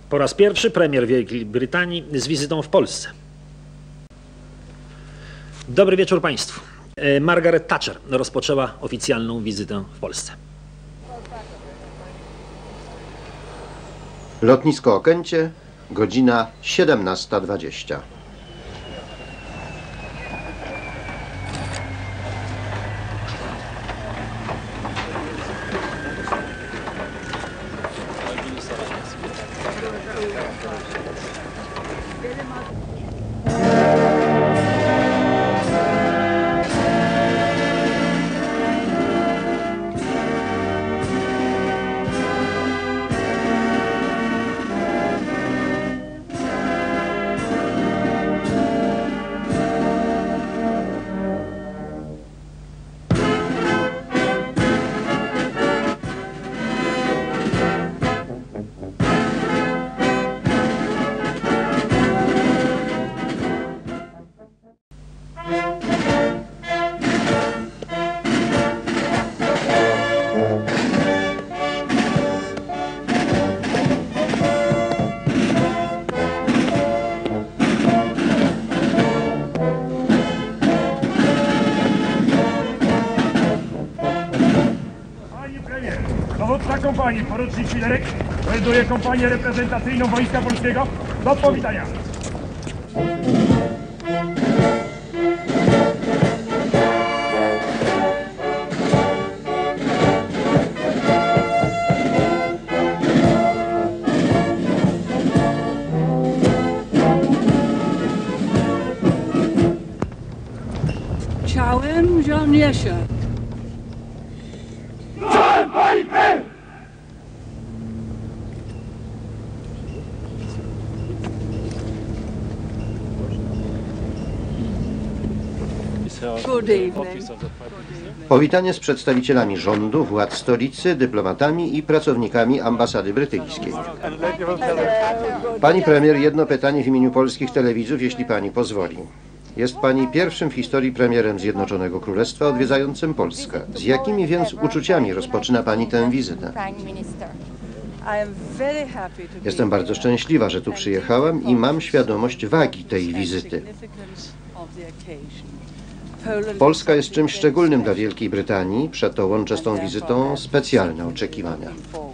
Po raz pierwszy premier Wielkiej Brytanii z wizytą w Polsce. Dobry wieczór Państwu. Margaret Thatcher rozpoczęła oficjalną wizytę w Polsce. Lotnisko Okęcie, godzina 17:20. Dowódca kompanii, porucznik Filerek, melduje kompanię reprezentacyjną Wojska Polskiego. Do powitania. Czołem żołnierze. Powitanie z przedstawicielami rządu, władz stolicy, dyplomatami i pracownikami ambasady brytyjskiej. Pani premier, jedno pytanie w imieniu polskich telewidzów, jeśli pani pozwoli. Jest pani pierwszym w historii premierem Zjednoczonego Królestwa odwiedzającym Polskę. Z jakimi więc uczuciami rozpoczyna pani tę wizytę? Jestem bardzo szczęśliwa, że tu przyjechałam i mam świadomość wagi tej wizyty. Polska jest czymś szczególnym dla Wielkiej Brytanii, przeto łączę z tą wizytą specjalne oczekiwania.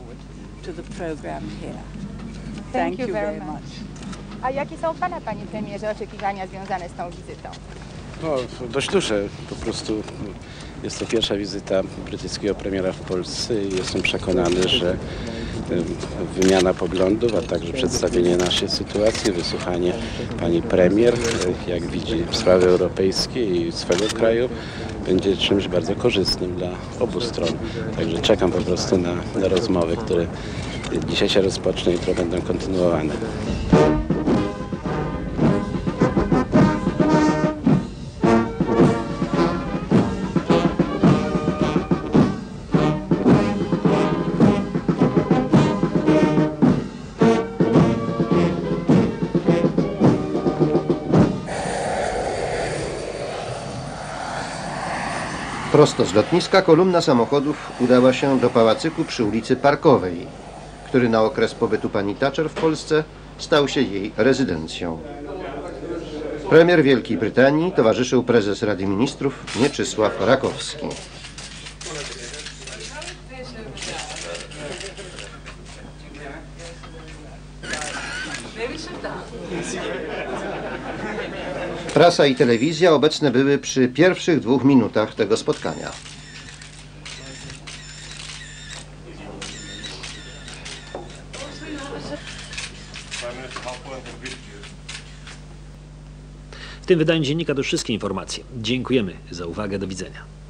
A jakie są Pana, Panie Premierze, oczekiwania związane z tą wizytą? No, dość duże. Po prostu jest to pierwsza wizyta brytyjskiego premiera w Polsce i jestem przekonany, że wymiana poglądów, a także przedstawienie naszej sytuacji, wysłuchanie pani premier, jak widzi sprawy europejskie i swego kraju, będzie czymś bardzo korzystnym dla obu stron. Także czekam po prostu na rozmowy, które dzisiaj się rozpoczną i które będą kontynuowane. Prosto z lotniska kolumna samochodów udała się do pałacyku przy ulicy Parkowej, który na okres pobytu pani Thatcher w Polsce stał się jej rezydencją. Premier Wielkiej Brytanii towarzyszył prezes Rady Ministrów Mieczysław Rakowski. Prasa i telewizja obecne były przy pierwszych 2 minutach tego spotkania. W tym wydaniu dziennika to wszystkie informacje. Dziękujemy za uwagę. Do widzenia.